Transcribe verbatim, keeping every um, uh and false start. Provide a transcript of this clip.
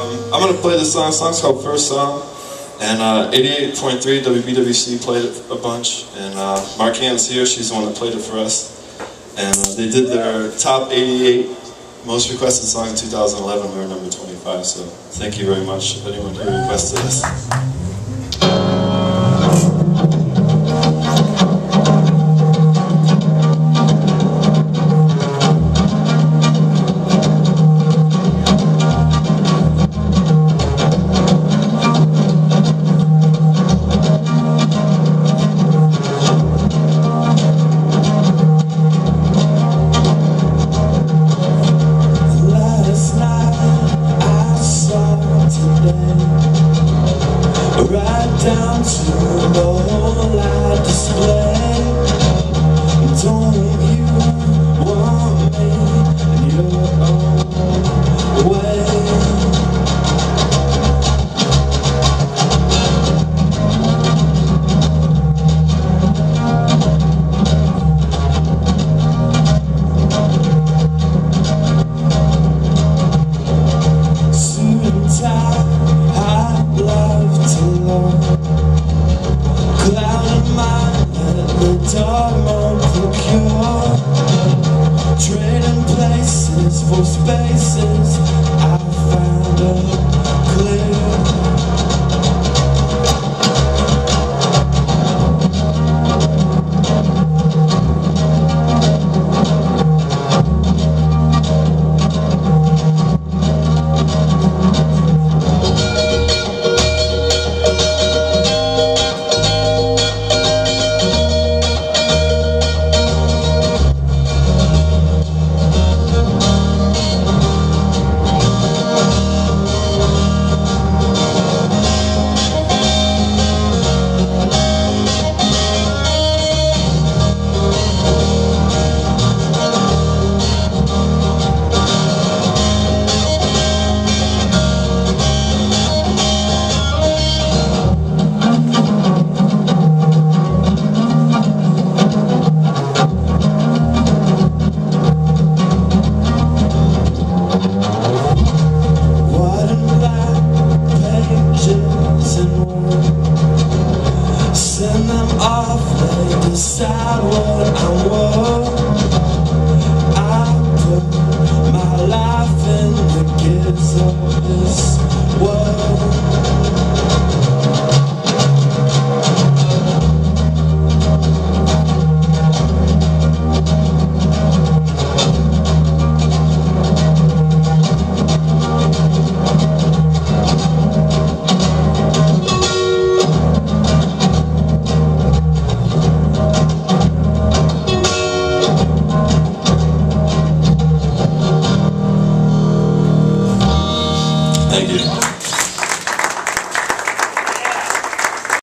Um, I'm gonna play this song. The song's called First Song, and uh, eighty-eight point three W B W C played it a bunch, and uh, Mark Ann's here. She's the one that played it for us, and uh, they did their top eighty-eight most requested song in two thousand eleven. We were number twenty-five, so thank you very much, anyone who requested this. Right down to the whole light display. Don't you want me in your own way? Suit and tie, I'd love to learn. Cloud of mind, let the dark more procure. Trading places for spaces I found a clear. Send them off, they decide what I'm worth. I put my life in the gifts of this world. Thank you.